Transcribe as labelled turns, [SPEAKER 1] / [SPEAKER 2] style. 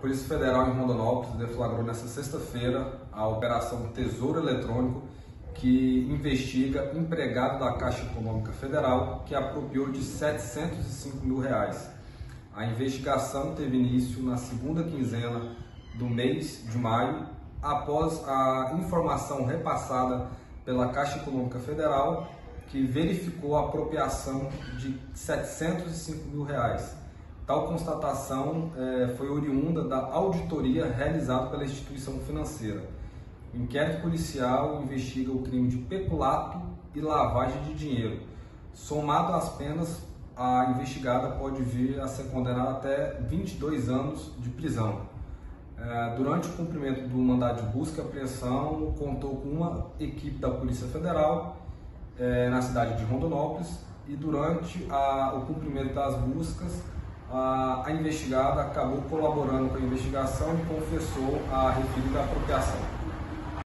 [SPEAKER 1] Polícia Federal em Rondonópolis deflagrou nesta sexta-feira a Operação Tesouro Eletrônico, que investiga empregado da Caixa Econômica Federal que apropriou de R$ 705 mil. A investigação teve início na segunda quinzena do mês de maio, após a informação repassada pela Caixa Econômica Federal, que verificou a apropriação de R$ 705 mil. Tal constatação foi oriunda da auditoria realizada pela instituição financeira. O inquérito policial investiga o crime de peculato e lavagem de dinheiro. Somado às penas, a investigada pode vir a ser condenada até 22 anos de prisão. Durante o cumprimento do mandado de busca e apreensão, contou com uma equipe da Polícia Federal na cidade de Rondonópolis, e durante o cumprimento das buscas, a investigada acabou colaborando com a investigação e confessou a referida apropriação.